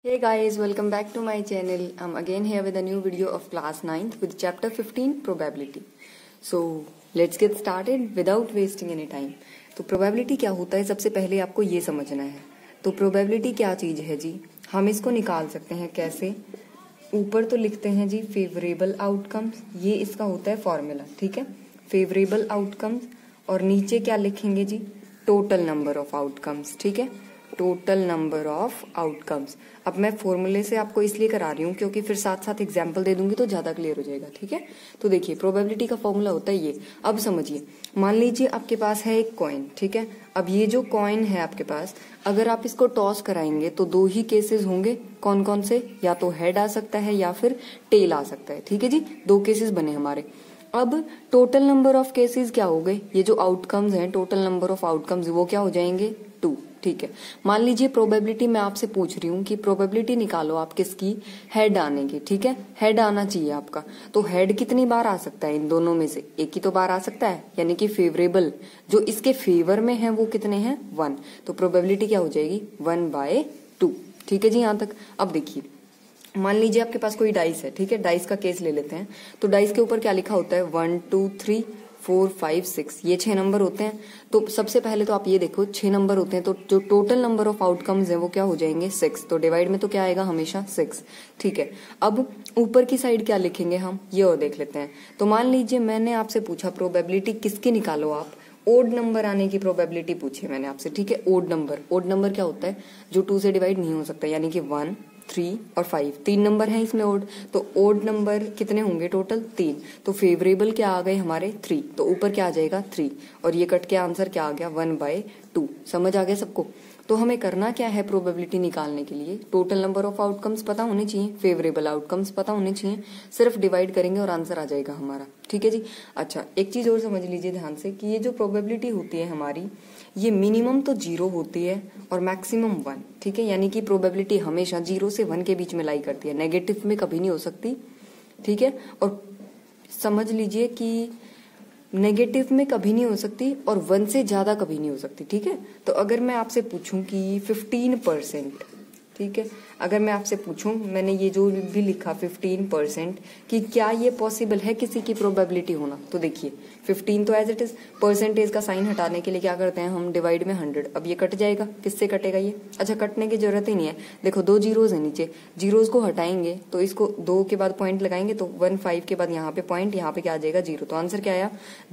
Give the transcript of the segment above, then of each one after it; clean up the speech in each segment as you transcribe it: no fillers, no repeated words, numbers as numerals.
Hey guys, welcome back to my channel. I'm again here with a new video of class 9th with chapter 15 probability. So let's get started without wasting any time. तो probability क्या होता है, सबसे पहले आपको ये समझना है. तो probability क्या चीज है जी, हम इसको निकाल सकते हैं कैसे. ऊपर तो लिखते हैं जी फेवरेबल आउटकम्स, ये इसका होता है फॉर्मूला, ठीक है, फेवरेबल आउटकम्स. और नीचे क्या लिखेंगे जी, टोटल नंबर ऑफ आउटकम्स, ठीक है, टोटल नंबर ऑफ आउटकम्स. अब मैं फॉर्मूले से आपको इसलिए करा रही हूँ क्योंकि फिर साथ साथ एग्जाम्पल दे दूंगी तो ज्यादा क्लियर हो जाएगा, ठीक है. तो देखिए प्रोबेबिलिटी का फॉर्मूला होता है ये. अब समझिए, मान लीजिए आपके पास है एक कॉइन, ठीक है. अब ये जो कॉइन है आपके पास, अगर आप इसको टॉस कराएंगे तो दो ही केसेस होंगे. कौन कौन से, या तो हेड आ सकता है या फिर टेल आ सकता है, ठीक है जी. दो केसेस बने हमारे. अब टोटल नंबर ऑफ केसेस क्या हो गए, ये जो आउटकम्स हैं, टोटल नंबर ऑफ आउटकम्स वो क्या हो जाएंगे, 2, ठीक है. मान लीजिए प्रोबेबिलिटी मैं आपसे पूछ रही हूँ कि प्रोबेबिलिटी निकालो आप किसकी, हेड आने की, ठीक है. हेड आना चाहिए आपका. तो हेड कितनी बार आ सकता है, इन दोनों में से एक ही तो बार आ सकता है, यानी कि फेवरेबल जो इसके फेवर में है वो कितने हैं, 1. तो प्रोबेबिलिटी क्या हो जाएगी, 1/2, ठीक है जी. यहां तक. अब देखिए, मान लीजिए आपके पास कोई डाइस है, ठीक है, डाइस का केस ले लेते हैं. तो डाइस के ऊपर क्या लिखा होता है, 1 2 3 4 5 6, ये 6 नंबर होते हैं. तो सबसे पहले तो आप ये देखो 6 नंबर होते हैं, तो जो टोटल नंबर ऑफ आउटकम्स है वो क्या हो जाएंगे, 6. तो डिवाइड में तो क्या आएगा, हमेशा 6, ठीक है. अब ऊपर की साइड क्या लिखेंगे हम, ये और देख लेते हैं. तो मान लीजिए मैंने आपसे पूछा प्रोबेबिलिटी किसकी निकालो आप, ओड नंबर आने की प्रोबेबिलिटी पूछी मैंने आपसे, ठीक है. ओड नंबर, ओड नंबर क्या होता है, जो 2 से डिवाइड नहीं हो सकता, यानी कि 1 3 और 5, 3 नंबर हैं इसमें ओड. तो ओड नंबर कितने होंगे, टोटल 3. तो फेवरेबल क्या आ गए हमारे, 3. तो ऊपर क्या आ जाएगा, 3. और ये कट के आंसर क्या आ गया, 1/2. समझ आ गया सबको. तो हमें करना क्या है प्रोबेबिलिटी निकालने के लिए, टोटल नंबर ऑफ आउटकम्स पता होने चाहिए, फेवरेबल आउटकम्स पता होने चाहिए. सिर्फ डिवाइड करेंगे और आंसर आ जाएगा हमारा, ठीक है जी. अच्छा, एक चीज और समझ लीजिए ध्यान से कि ये जो प्रोबेबिलिटी होती है हमारी, ये मिनिमम तो 0 होती है और मैक्सिमम 1, ठीक है. यानी कि प्रोबेबिलिटी हमेशा 0 से 1 के बीच में लाई करती है, नेगेटिव में कभी नहीं हो सकती, ठीक है. और समझ लीजिए कि नेगेटिव में कभी नहीं हो सकती और 1 से ज्यादा कभी नहीं हो सकती, ठीक है. तो अगर मैं आपसे पूछूं कि 15%, ठीक है, अगर मैं आपसे पूछूं, मैंने ये जो भी लिखा 15%, कि क्या ये पॉसिबल है किसी की प्रोबेबिलिटी होना, तो देखिए 15 तो एज इट इज, परसेंटेज का साइन हटाने के लिए क्या करते हैं हम, डिवाइड में 100. अब ये कट जाएगा, किससे कटेगा ये, अच्छा कटने की जरूरत ही नहीं है. देखो 2 जीरोज है नीचे, जीरोज को हटाएंगे तो इसको 2 के बाद पॉइंट लगाएंगे तो 15 के बाद यहाँ पे पॉइंट, यहाँ पे क्या आ जाएगा, 0. तो आंसर क्या आया,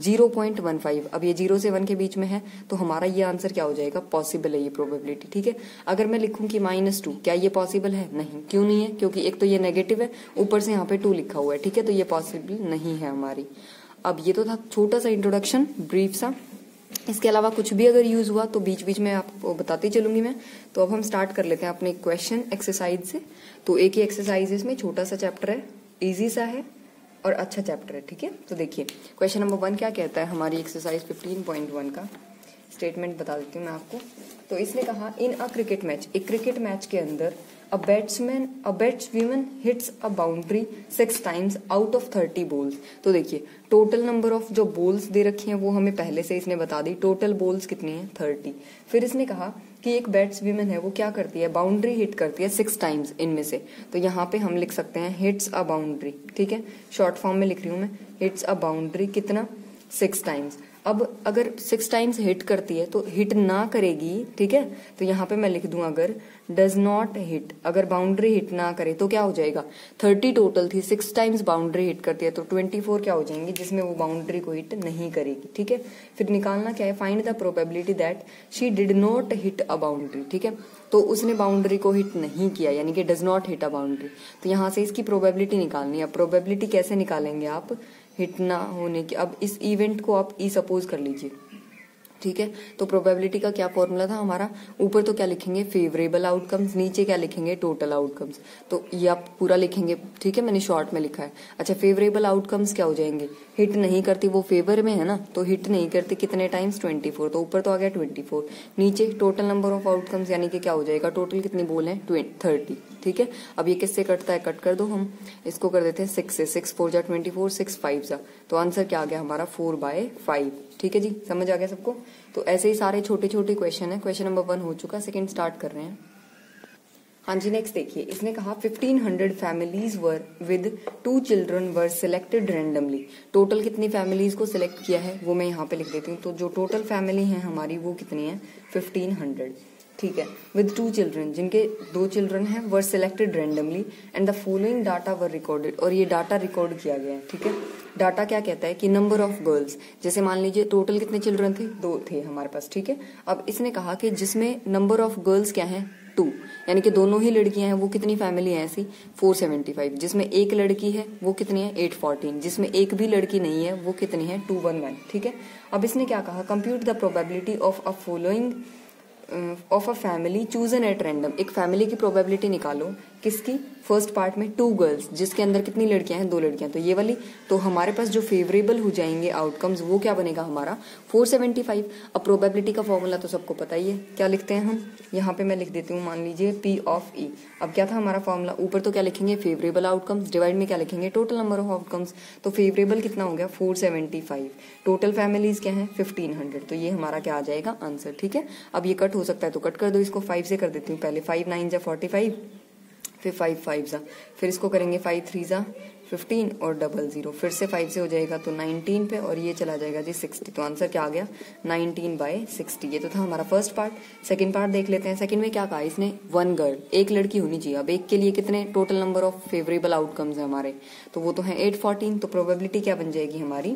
0.15. अब ये 0 से 1 के बीच में है तो हमारा ये आंसर क्या हो जाएगा, पॉसिबल है ये प्रोबेबिलिटी, ठीक है. अगर मैं लिखूं कि -2, क्या ये पॉसिबल है, नहीं. क्यों नहीं है, क्योंकि एक तो ये नेगेटिव है, ऊपर से यहाँ पे 2 लिखा हुआ है, ठीक है. तो ये पॉसिबल नहीं है हमारी. अब ये तो था छोटा सा इंट्रोडक्शन, ब्रीफ सा. इसके अलावा कुछ भी अगर यूज हुआ तो बीच बीच में आपको बताती चलूंगी मैं. तो अब हम स्टार्ट कर लेते हैं अपने क्वेश्चन एक्सरसाइज से. तो एक ही एक्सरसाइज इसमें, छोटा सा चैप्टर है, इजी सा है और अच्छा चैप्टर है, ठीक है. तो देखिए क्वेश्चन नंबर 1 क्या कहता है, हमारी एक्सरसाइज 15.1 का स्टेटमेंट बता देती हूँ मैं आपको. तो इसने कहा, इन अ क्रिकेट मैच, एक क्रिकेट मैच के अंदर a batswoman hits a boundary 6 times out of 30 balls. तो देखिए टोटल नंबर ऑफ जो बॉल्स दे रखी हैं वो हमें पहले से इसने बता दी, टोटल बॉल्स कितनी है, 30. फिर इसने कहा कि एक बैट्सवुमन है वो क्या करती है, बाउंड्री हिट करती है 6 टाइम्स इनमें से. तो यहाँ पे हम लिख सकते हैं हिट्स अ बाउंड्री, ठीक है, शॉर्ट फॉर्म में लिख रही हूँ मैं, हिट्स अ बाउंड्री कितना, 6 टाइम्स. अब अगर 6 टाइम्स हिट करती है तो हिट ना करेगी, ठीक है. तो यहाँ पे मैं लिख दूं अगर डज नॉट हिट, अगर बाउंड्री हिट ना करे तो क्या हो जाएगा, 30 टोटल थी, 6 टाइम्स बाउंड्री हिट करती है तो 24 क्या हो जाएंगी जिसमें वो बाउंड्री को हिट नहीं करेगी, ठीक है. फिर निकालना क्या है, find the probability that she did not hit a boundary, ठीक है. तो उसने बाउंड्री को हिट नहीं किया, यानी कि does not hit a boundary. तो यहाँ से इसकी प्रोबेबिलिटी निकालनी है. प्रोबेबिलिटी कैसे निकालेंगे आप, हिट ना होने की. अब इस इवेंट को आप ई सपोज कर लीजिए, ठीक है. तो प्रोबेबिलिटी का क्या फॉर्मूला था हमारा, ऊपर तो क्या लिखेंगे, फेवरेबल आउटकम्स, नीचे क्या लिखेंगे, टोटल आउटकम्स. तो ये आप पूरा लिखेंगे, ठीक है, मैंने शॉर्ट में लिखा है. अच्छा, फेवरेबल आउटकम्स क्या हो जाएंगे, हिट नहीं करती, वो फेवर में है ना, तो हिट नहीं करती कितने टाइम्स, 24. तो ऊपर तो आ गया 24, नीचे टोटल नंबर ऑफ आउटकम्स, यानी कि क्या हो जाएगा, टोटल कितनी बोल है, 30, ठीक है. अब ये किससे कटता है, कट कर दो, हम इसको कर देते हैं 6 से, 6 4 जा 24, 6 5 जा. तो आंसर क्या आ गया हमारा, 4/5, ठीक है जी. समझ आ गया सबको. तो ऐसे ही सारे छोटे छोटे क्वेश्चन है. क्वेश्चन नंबर 1 हो चुका, सेकंड स्टार्ट कर रहे हैं. हाँ जी, नेक्स्ट देखिए, इसने कहा 1500 families were with 2 children were selected randomly. Total कितनी फैमिलीज को सिलेक्ट किया है वो मैं यहाँ पे लिख देती हूँ। तो जो टोटल फैमिली है हमारी वो कितनी है, 1500, ठीक है। विद 2 चिल्ड्रन, जिनके 2 चिल्ड्रन हैं, were selected randomly and the following data were recorded, और ये डाटा रिकॉर्ड किया गया है, ठीक है। डाटा क्या कहता है कि नंबर ऑफ गर्ल्स, जैसे मान लीजिए टोटल कितने चिल्ड्रन थे, 2 थे हमारे पास, ठीक है। अब इसने कहा कि जिसमें नंबर ऑफ गर्ल्स क्या है, 2, यानी कि दोनों ही लड़कियां हैं, वो कितनी फैमिली है ऐसी, 475। जिसमें एक लड़की है वो कितनी है, 814। जिसमें एक भी लड़की नहीं है वो कितनी है, 211, ठीक है। अब इसने क्या कहा, compute the probability of a following of a family chosen at random. एक फैमिली की प्रोबेबिलिटी निकालो, किसकी, फर्स्ट पार्ट में 2 गर्ल्स, जिसके अंदर कितनी लड़कियां हैं, 2 लड़कियां, तो ये वाली। तो हमारे पास जो फेवरेबल हो जाएंगे आउटकम्स वो क्या बनेगा हमारा, 475। अब प्रोबेबिलिटी का फॉर्मूला तो सबको पता ही है, क्या लिखते हैं हम, यहाँ पे मैं लिख देती हूँ, मान लीजिए P ऑफ E। अब क्या था हमारा फॉर्मूला, ऊपर तो क्या लिखेंगे, फेवरेबल आउटकम्स, डिवाइड में क्या लिखेंगे, टोटल नंबर ऑफ आउटकम्स। तो फेवरेबल कितना हो गया, 475, टोटल फैमिलीज क्या है, 1500। तो ये हमारा क्या आ जाएगा आंसर, ठीक है। अब ये कट हो सकता है तो कट कर दो, इसको 5 से कर देती हूँ पहले, 5 9 जा 45, फिर 5 5 जा, फिर इसको करेंगे 5 3 जा 15 और 00, फिर से 5 से हो जाएगा तो 19 पे, और ये चला जाएगा जी 60। तो आंसर क्या आ गया, 19/60। ये तो था हमारा फर्स्ट पार्ट। सेकंड पार्ट देख लेते हैं। सेकंड में क्या कहा इसने, 1 गर्ल, एक लड़की होनी चाहिए। अब एक के लिए कितने total number of favourable outcomes है हमारे, तो वो तो है 814। तो प्रोबेबिलिटी क्या बन जाएगी हमारी,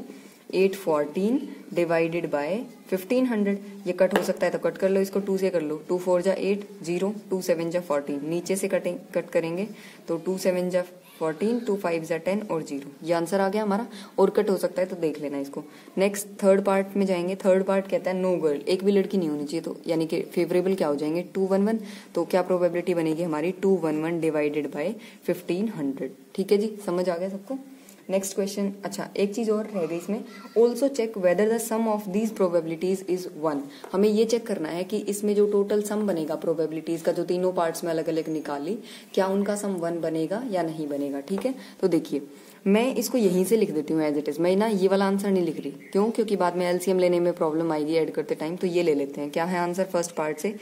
814 डिवाइडेड बाय 1500। ये कट हो सकता है तो कट कर लो, इसको 2 से कर लो, 2 4 जा 8 0, 2 7 जा 14, नीचे से कट करेंगे तो 2 7 जा 14, 2 5 जा 10 और 0। ये आंसर आ गया हमारा। और कट हो सकता है तो देख लेना इसको। नेक्स्ट थर्ड पार्ट में जाएंगे। थर्ड पार्ट कहता है नो गर्ल, एक भी लड़की नहीं होनी चाहिए, तो यानी कि फेवरेबल क्या हो जाएंगे, 211। तो क्या प्रोबेबिलिटी बनेगी हमारी, 211 डिवाइडेड बाय 1500। ठीक है जी, समझ आ गया सबको। नेक्स्ट क्वेश्चन, अच्छा एक चीज और रह गई इसमें, also check whether the sum of these probabilities is 1। हमें ये चेक करना है कि इसमें जो टोटल सम बनेगा प्रोबेबिलिटीज का, जो तीनों पार्ट्स में अलग अलग निकाली, क्या उनका सम 1 बनेगा या नहीं बनेगा। ठीक है, तो देखिए मैं इसको यहीं से लिख देती हूँ एज इट इज। मैं ना ये वाला आंसर नहीं लिख रही, क्यों, क्योंकि बाद में एलसीएम लेने में प्रॉब्लम आएगी ऐड करते टाइम। तो ये ले लेते हैं, क्या है आंसर फर्स्ट पार्ट से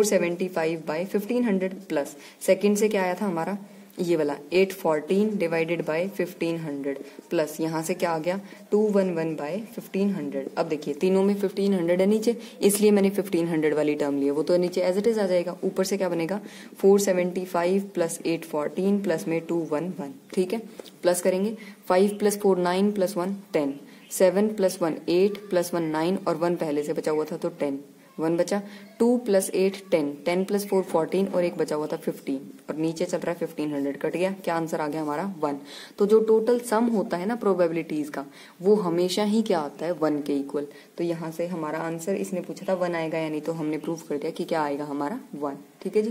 475/1500 प्लस सेकंड से क्या आया था हमारा, ये वाला 814 डिवाइडेड बाय 1500 प्लस यहाँ से क्या आ गया 211/1500। अब देखिए तीनों में 1500 है नीचे, इसलिए मैंने 1500 वाली टर्म ली है, वो तो नीचे एज इट इज आ जाएगा। ऊपर से क्या बनेगा 475 प्लस 814 प्लस में 211। ठीक है, प्लस करेंगे 5 + 4 9 + 1 10, 7 + 1 8 + 1 9 और 1 पहले से बचा हुआ था तो 10, 1 बचा, 2 + 8 10, 10 + 4 14 और एक बचा हुआ था 15 और नीचे चल रहा है 1500, कट गया, क्या आंसर आ गया हमारा 1। तो जो टोटल सम होता है ना प्रोबेबिलिटीज का, वो हमेशा ही क्या आता है 1 के इक्वल। तो यहाँ से हमारा आंसर, इसने पूछा था 1 आएगा या नहीं, तो हमने प्रूव कर दिया कि क्या आएगा हमारा 1। ठीक है जी,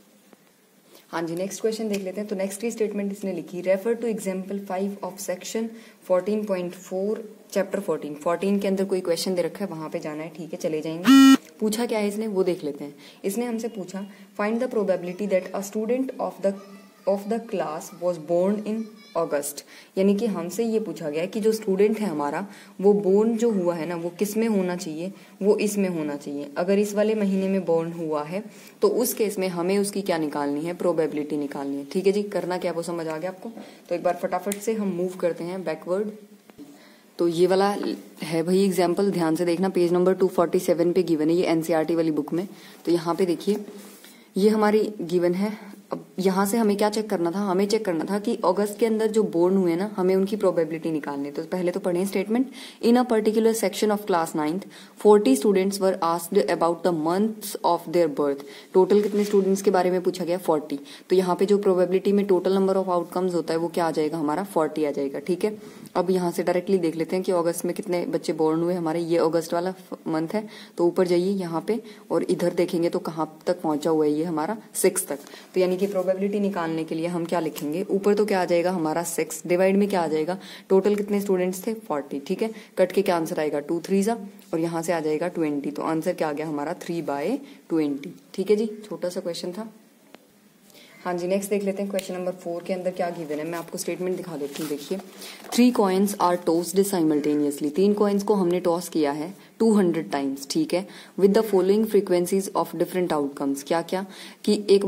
हाँ जी नेक्स्ट क्वेश्चन देख लेते हैं। तो नेक्स्ट की स्टेटमेंट इसने लिखी, refer to example 5 of section 14.4 chapter 14 के अंदर कोई क्वेश्चन दे रखा है, वहां पे जाना है। ठीक है, चले जाएंगे। पूछा क्या है इसने वो देख लेते हैं। इसने हमसे पूछा find the probability that a student of the class was born in August. यानी कि हमसे ये पूछा गया कि जो स्टूडेंट है हमारा, वो बोर्न जो हुआ है ना, वो किस में होना चाहिए, वो इसमें होना चाहिए। अगर इस वाले महीने में बोर्न हुआ है तो उस केस में हमें उसकी क्या निकालनी है, प्रोबेबिलिटी निकालनी है। ठीक है जी, करना क्या वो समझ आ गया आपको। तो एक बार फटाफट से हम मूव करते हैं बैकवर्ड। तो ये वाला है भाई एग्जाम्पल, ध्यान से देखना, पेज नंबर 247 पे गिवन है, ये एनसीईआरटी वाली बुक में। तो यहाँ पे देखिए ये हमारी गिवन है। अब यहाँ से हमें क्या चेक करना था, हमें चेक करना था कि अगस्त के अंदर जो बोर्न हुए ना, हमें उनकी प्रोबेबिलिटी निकालनी है। तो पहले तो पढ़ें statement, in a particular section of class 9th 40 students were asked about the months of their birth. Total कितने स्टूडेंट्स के बारे में पूछा गया 40। तो यहाँ पे जो प्रोबेबिलिटी में टोटल नंबर ऑफ आउटकम्स होता है वो क्या आ जाएगा हमारा 40 आ जाएगा। ठीक है, अब यहाँ से डायरेक्टली देख लेते हैं कि अगस्त में कितने बच्चे बोर्न हुए हमारे। ये अगस्त वाला मंथ है, तो ऊपर जाइए यहाँ पे और इधर देखेंगे तो कहाँ तक पहुंचा हुआ है ये हमारा 6 तक। तो यानी कि प्रोबेबिलिटी निकालने के लिए हम क्या लिखेंगे, ऊपर तो क्या आ जाएगा हमारा 6 डिवाइड में क्या आ जाएगा, टोटल कितने स्टूडेंट्स थे 40। ठीक है, कट के क्या आंसर आएगा 2 3 और यहाँ से आ जाएगा 20। तो आंसर क्या आ गया हमारा 3/20। ठीक है जी, छोटा सा क्वेश्चन था। हाँ जी नेक्स्ट देख लेते हैं क्वेश्चन नंबर 4 के अंदर क्या गिवन है। मैं आपको स्टेटमेंट दिखा देती हूँ। देखिए 3 coins are tossed simultaneously. 3 coins को हमने टॉस किया है 200 टाइम्स। ठीक है, with the following frequencies of different outcomes. क्या क्या कि एक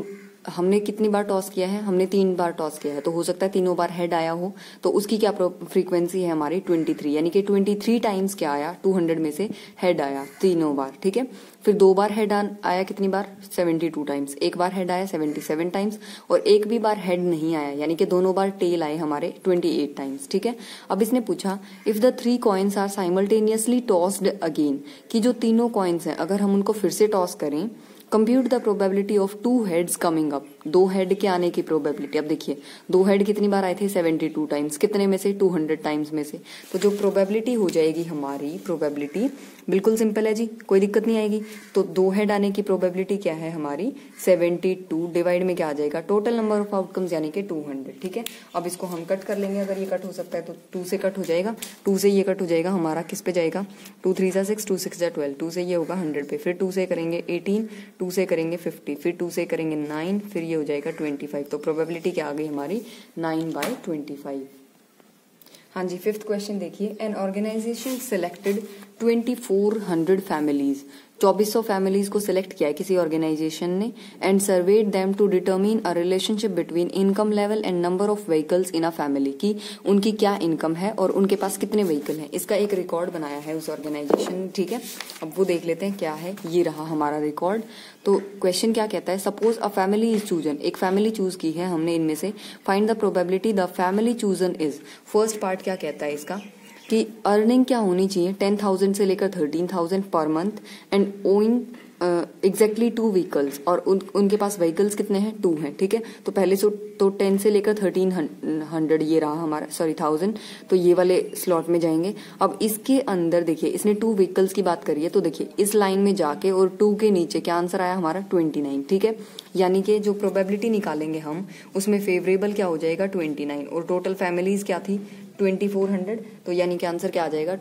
हमने कितनी बार टॉस किया है, हमने 3 बार टॉस किया है, तो हो सकता है तीनों बार हेड आया हो, तो उसकी क्या फ्रीक्वेंसी है हमारी 23, यानी कि 23 टाइम्स क्या आया 200 में से हेड आया तीनों बार, ठीक है। फिर 2 बार हेड आया कितनी बार 72 टाइम्स, 1 बार हेड आया 77 टाइम्स, और एक भी बार हेड नहीं आया, यानी कि दोनों बार टेल आए हमारे 28 टाइम्स, ठीक है। अब इसने पूछा if the 3 coins are simultaneously tossed again, कि जो तीनों कॉइन्स हैं अगर हम उनको फिर से टॉस करें, compute the probability of 2 heads coming up, 2 head के आने की प्रोबेबिलिटी। अब देखिए 2 हेड कितनी बार आए थे 72 टाइम्स, कितने में से 200 टाइम्स में से, तो जो प्रोबेबिलिटी हो जाएगी हमारी, प्रोबेबिलिटी बिल्कुल सिंपल है जी, कोई दिक्कत नहीं आएगी। तो 2 हेड आने की प्रोबेबिलिटी क्या है हमारी 72 डिवाइड में क्या आ जाएगा टोटल नंबर ऑफ आउटकम्स यानी कि 200, ठीक है। अब इसको हम कट कर लेंगे, अगर ये कट हो सकता है तो 2 से कट हो जाएगा, 2 से ये कट हो जाएगा हमारा, किस पे जाएगा 2 3 6 2 6 12, 2 से ये होगा 100 पे, फिर 2 से करेंगे 18, 2 से करेंगे 50, फिर 2 से करेंगे 9, फिर ये हो जाएगा 25। तो प्रोबेबिलिटी क्या आ गई हमारी 9/25। हाँ जी, 5th क्वेश्चन देखिए, an organisation selected 2400 families, 2400 families को सिलेक्ट किया है किसी ऑर्गेनाइजेशन ने, and surveyed them to determine a relationship between income level and number of vehicles in a family, की उनकी क्या इनकम है और उनके पास कितने व्हीकल हैं, इसका एक रिकॉर्ड बनाया है उस ऑर्गेनाइजेशन ने, ठीक है। अब वो देख लेते हैं क्या है, ये रहा हमारा रिकॉर्ड। तो क्वेश्चन क्या कहता है, suppose a family is chosen, एक फैमिली चूज की है हमने इनमें से, find the probability the family chosen is. First part क्या कहता है इसका कि अर्निंग क्या होनी चाहिए 10,000 से लेकर 13,000 पर month, and owing exactly 2 vehicles, और उनके पास व्हीकल्स कितने हैं 2 हैं, ठीक है। तो पहले से तो 10 से लेकर 1300 ये रहा हमारा, सॉरी 1000, तो ये वाले स्लॉट में जाएंगे। अब इसके अंदर देखिए इसने 2 व्हीकल्स की बात करी है, तो देखिए इस लाइन में जाके और 2 के नीचे क्या आंसर आया हमारा 29, ठीक है। यानी कि जो प्रोबेबिलिटी निकालेंगे हम उसमें फेवरेबल क्या हो जाएगा 29, और टोटल फैमिलीज क्या थी 2400, तो यानी कि आंसर क्या आ जाएगा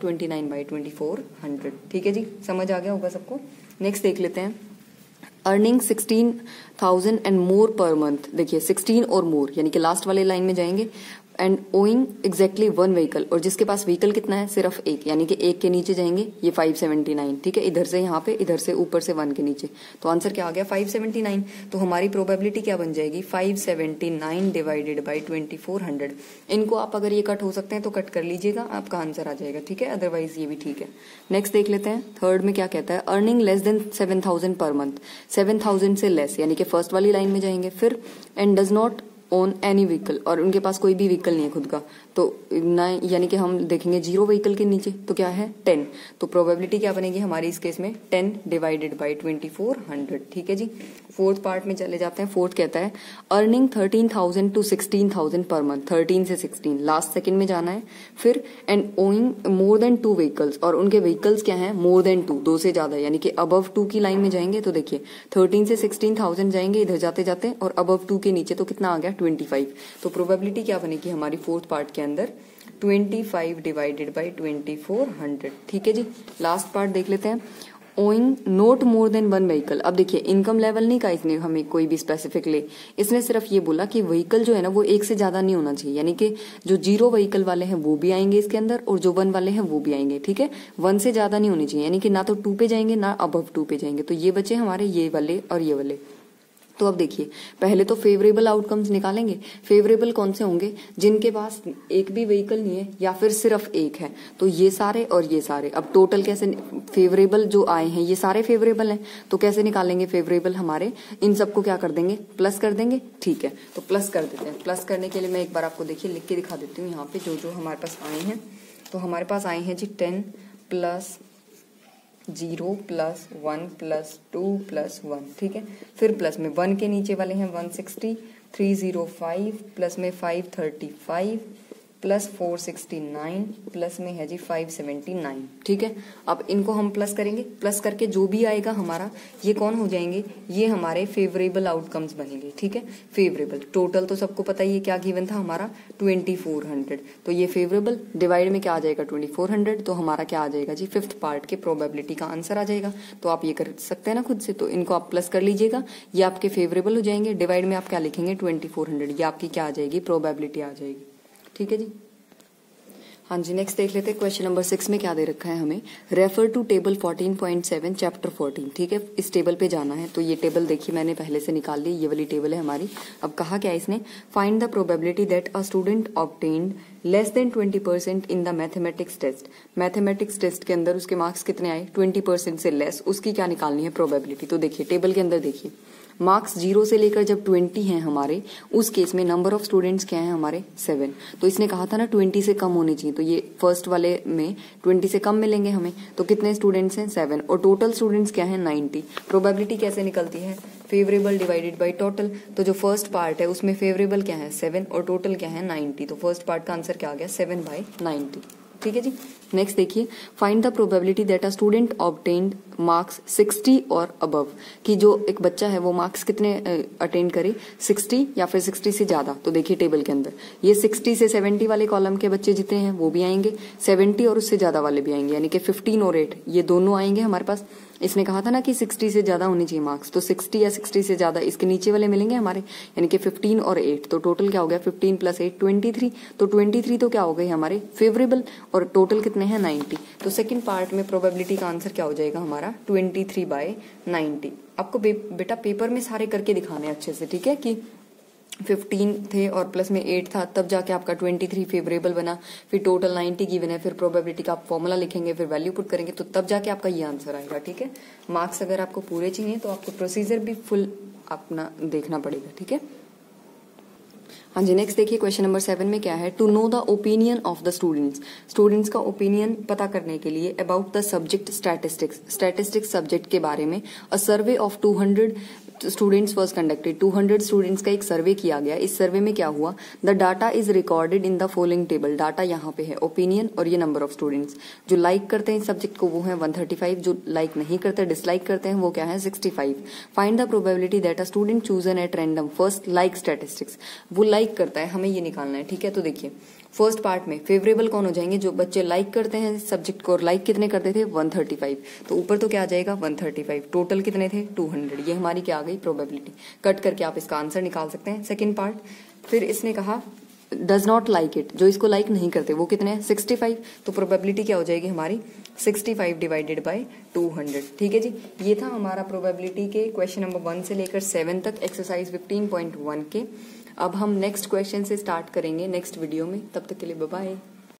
29/2400, ठीक है जी, समझ आ गया होगा सबको। नेक्स्ट देख लेते हैं, earning 16,000 and more per month, देखिए 16 और मोर यानी कि लास्ट वाले लाइन में जाएंगे, एंड ओइंग एग्जैक्टली 1 व्हीकल, और जिसके पास व्हीकल कितना है सिर्फ 1, यानी कि 1 के नीचे जाएंगे ये 579, ठीक है, इधर से यहाँ पे, इधर से ऊपर से 1 के नीचे, तो आंसर क्या आ गया 579। तो हमारी प्रोबेबिलिटी क्या बन जाएगी 579 डिवाइडेड बाई 2400। इनको आप अगर ये कट हो सकते हैं तो कट कर लीजिएगा, आपका आंसर आ जाएगा, ठीक है, अदरवाइज ये भी ठीक है। नेक्स्ट देख लेते हैं, थर्ड में क्या कहता है, earning less than 7,000 per month, 7,000 से लेस, यानी कि फर्स्ट वाली लाइन में जाएंगे, फिर and does not own any vehicle, और उनके पास कोई भी व्हीकल नहीं है खुद का, तो ना, यानी कि हम देखेंगे 0 व्हीकल के नीचे, तो क्या है 10, तो प्रोबेबिलिटी क्या बनेगी हमारी इस केस में 10 डिवाइडेड बाई 2400, ठीक है जी। फोर्थ पार्ट में चले जाते हैं, फोर्थ कहता है अर्निंग 13,000 टू 16,000 पर मंथ, 13 से 16 लास्ट सेकंड में जाना है, फिर and owing more than 2 vehicles, और उनके व्हीकल्स क्या है मोर देन 2, 2 से ज्यादा, यानी कि अबव 2 की लाइन में जाएंगे, तो देखिए 13 से 16,000 जाएंगे इधर जाते जाते, और अबव 2 के नीचे तो कितना आ गया 25, तो प्रोबेबिलिटी क्या बनेगी हमारी फोर्थ पार्ट के अंदर 25 डिवाइडेड बाई 2400, ठीक है जी। लास्ट पार्ट देख लेते हैं, owing not more than 1 vehicle. अब देखिए इनकम लेवल नहीं कहा इसने हमें कोई भी स्पेसिफिकली, इसने सिर्फ ये बोला कि व्हीकल जो है ना वो 1 से ज्यादा नहीं होना चाहिए, यानी कि जो 0 व्हीकल वाले हैं वो भी आएंगे इसके अंदर, और जो 1 वाले हैं वो भी आएंगे, ठीक है। 1 से ज्यादा नहीं होनी चाहिए, यानी कि ना तो 2 पे जाएंगे ना अबव 2 पे जाएंगे, तो ये बचे हमारे ये वाले और ये वाले। तो अब देखिए पहले तो फेवरेबल आउटकम्स निकालेंगे, फेवरेबल कौन से होंगे जिनके पास एक भी व्हीकल नहीं है या फिर सिर्फ एक है, तो ये सारे और ये सारे। अब टोटल कैसे फेवरेबल जो आए हैं ये सारे फेवरेबल हैं, तो कैसे निकालेंगे फेवरेबल हमारे, इन सबको क्या कर देंगे प्लस कर देंगे, ठीक है, तो प्लस कर देते हैं। प्लस करने के लिए मैं एक बार आपको देखिए लिख के दिखा देती हूँ यहाँ पे जो जो हमारे पास आए हैं। तो हमारे पास आए हैं जी 10 प्लस 0 प्लस 1 प्लस 2 प्लस 1, ठीक है। फिर प्लस में 1 के नीचे वाले हैं 160, 305 प्लस में 535 प्लस 469 प्लस में है जी 579, ठीक है। अब इनको हम प्लस करेंगे, प्लस करके जो भी आएगा हमारा ये कौन हो जाएंगे, ये हमारे फेवरेबल आउटकम्स बनेंगे, ठीक है। फेवरेबल टोटल तो सबको पता ही है क्या गिवन था हमारा 2400, तो ये फेवरेबल डिवाइड में क्या आ जाएगा 2400, तो हमारा क्या आ जाएगा जी 5th पार्ट के प्रोबेबिलिटी का आंसर आ जाएगा। तो आप ये कर सकते हैं ना खुद से, तो इनको आप प्लस कर लीजिएगा, ये आपके फेवरेबल हो जाएंगे, डिवाइड में आप क्या लिखेंगे 2400, ये आपकी क्या आ जाएगी प्रोबेबिलिटी आ जाएगी, ठीक है जी। हाँ जी, नेक्स्ट देख लेते हैं क्वेश्चन नंबर 6 में क्या दे रखा है हमें। Refer to table 14.7 chapter 14। ठीक है, इस टेबल पे जाना है। तो ये टेबल देखिए मैंने पहले से निकाल ली, ये वाली टेबल है हमारी। अब कहा क्या है इसने, find the probability that a student obtained less than 20% in the mathematics test. Mathematics test के अंदर उसके मार्क्स कितने आए, 20% से लेस, उसकी क्या निकालनी है प्रोबेबिलिटी। तो देखिए टेबल के अंदर देखिए, मार्क्स 0 से लेकर जब 20 हैं हमारे, उस केस में नंबर ऑफ स्टूडेंट्स क्या है हमारे 7। तो इसने कहा था ना 20 से कम होने चाहिए, तो ये फर्स्ट वाले में 20 से कम मिलेंगे हमें। तो कितने स्टूडेंट्स हैं 7, और टोटल स्टूडेंट्स क्या है 90। प्रोबेबिलिटी कैसे निकलती है, फेवरेबल डिवाइडेड बाय टोटल। तो जो फर्स्ट पार्ट है उसमें फेवरेबल क्या है 7 और टोटल क्या है 90। तो फर्स्ट पार्ट का आंसर क्या आ गया 7/90। ठीक है जी, नेक्स्ट देखिए, find the probability that a student obtained marks 60 और अबव। कि जो एक बच्चा है वो मार्क्स कितने अटेंड करे, 60 या फिर 60 से ज्यादा। तो देखिए टेबल के अंदर ये 60 से 70 वाले कॉलम के बच्चे जितने हैं वो भी आएंगे, 70 और उससे ज्यादा वाले भी आएंगे, यानी कि 15 और 8 ये दोनों आएंगे हमारे पास। इसने कहा था ना कि 60 से ज्यादा होनी चाहिए मार्क्स, तो 60 या 60 से ज्यादा इसके नीचे वाले मिलेंगे हमारे, यानी कि 15 और 8। तो टोटल क्या हो गया 15 + 8 23। तो 23 तो क्या हो गए हमारे फेवरेबल, और टोटल कितने हैं 90। तो सेकंड पार्ट में प्रोबेबिलिटी का आंसर क्या हो जाएगा हमारा 23/90। आपको बेटा पेपर में सारे करके दिखाने अच्छे से, ठीक है, कि 15 थे और प्लस में 8 था, तब जाके आपका 23 फेवरेबल बना, फिर टोटल 90 गिवन है, फिर प्रोबेबिलिटी का आप फॉर्मूला लिखेंगे, फिर वैल्यू पुट करेंगे, तो तब जाके आपका ये आंसर आएगा। ठीक है, मार्क्स अगर आपको पूरे चाहिए तो आपको प्रोसीजर भी फुल अपना देखना पड़ेगा। ठीक है, हाँ जी, नेक्स्ट देखिए क्वेश्चन नंबर 7 में क्या है, to know the opinion of the students. Students का ओपिनियन पता करने के लिए about the subject statistics, statistics subject के बारे में, a survey of 200 students was conducted. 200 students का एक सर्वे किया गया। इस सर्वे में क्या हुआ, the data is recorded in the following table. Data यहाँ पे है, ओपिनियन और ये नंबर ऑफ स्टूडेंट्स। जो लाइक करते हैं इस सब्जेक्ट को वो है 135, जो लाइक नहीं करते डिसलाइक करते हैं वो क्या है 65। Find the probability that a student chosen at random first like statistics. वो लाइक करता है, हमें ये निकालना है। ठीक है, तो देखिए फर्स्ट पार्ट में फेवरेबल कौन हो जाएंगे, जो बच्चे लाइक करते हैं सब्जेक्ट को, और लाइक कितने करते थे 135। तो ऊपर तो क्या आ जाएगा 135, टोटल कितने थे 200। ये हमारी क्या आ गई प्रोबेबिलिटी। कट करके आप इसका आंसर निकाल सकते हैं। सेकेंड पार्ट, फिर इसने कहा डज नॉट लाइक इट, जो इसको लाइक नहीं करते वो कितने हैं 65। तो प्रोबेबिलिटी क्या हो जाएगी हमारी 65/200। ठीक है जी, ये था हमारा प्रोबेबिलिटी के क्वेश्चन नंबर 1 से लेकर 7 तक एक्सरसाइज 15.1 के। अब हम नेक्स्ट क्वेश्चन से स्टार्ट करेंगे नेक्स्ट वीडियो में, तब तक के लिए बाय बाय।